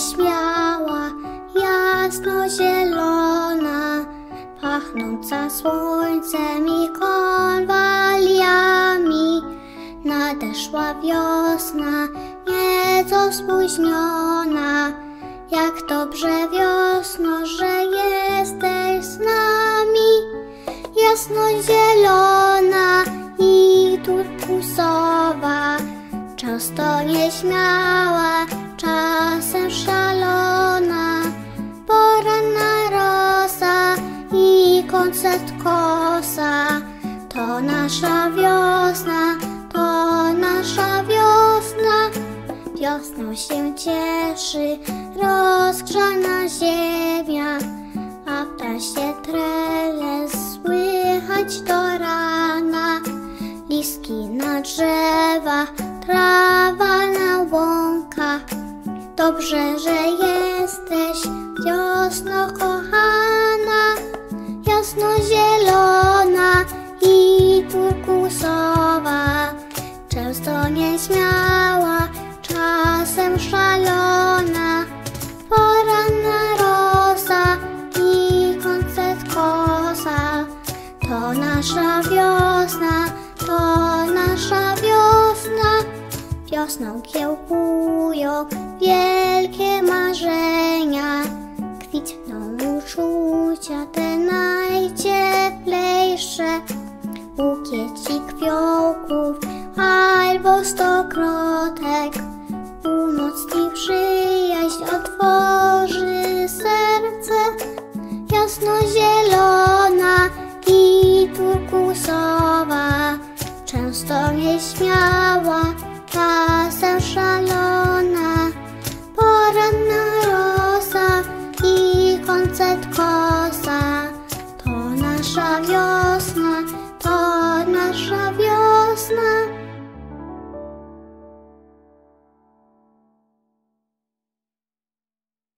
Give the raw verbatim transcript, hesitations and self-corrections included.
nieśmiała, jasno-zielona, pachnąca słońcem i konwaliami. Nadeszła wiosna, nieco spóźniona. Jak dobrze, wiosno, że jesteś z nami. Jasno-zielona i turkusowa, często nieśmiała, czasem szalona. Poranna rosa i koncert kosa, to nasza wiosna, to nasza wiosna. Wiosną się cieszy rozgrzana ziemia, a w trasie trele słychać do rana. Listki na drzewach, trawa na łąkach. Dobrze, że jesteś, wiosno kochana. Jasno-zielona i turkusowa, często nieśmiała, czasem szalona. Poranna rosa i koncert kosa, to nasza wiosna, to nasza wiosna. Wiosną kiełkują wielkie marzenia, kwitną uczucia te najcieplejsze. Bukiecik fiołków albo stokrotek umocni przyjaźń, otworzy serce. Jasno-zielona i turkusowa, często nieśmiała, czasem szalona. Poranna rosa i koncert kosa, to nasza wiosna, to nasza wiosna.